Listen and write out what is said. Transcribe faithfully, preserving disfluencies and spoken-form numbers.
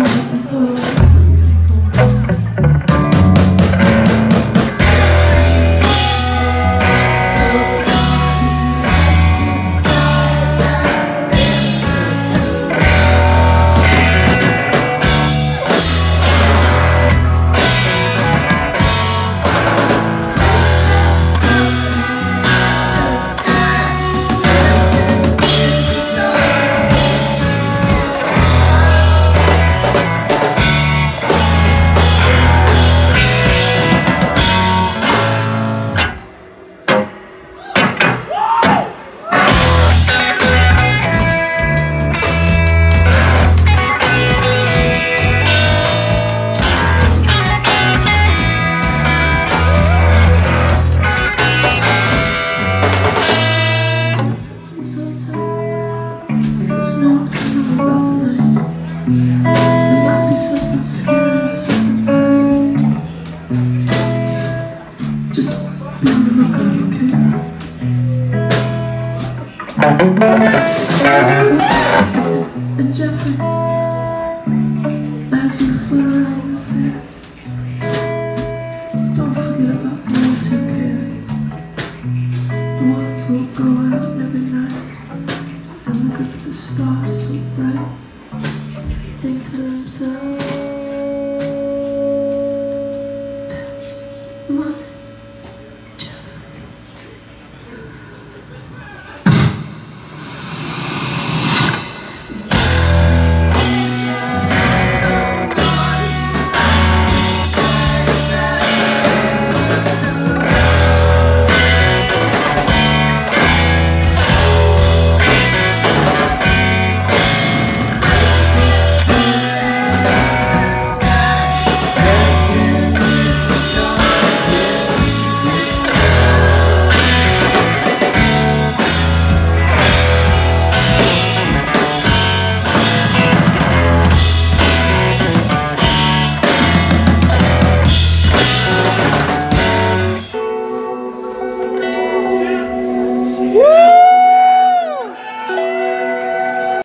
Just be on the lookout, okay? And Jeffrey, as you foot around up there, don't forget about the ones who care. The ones who'll go out every night and look up at the stars so bright, think to themselves,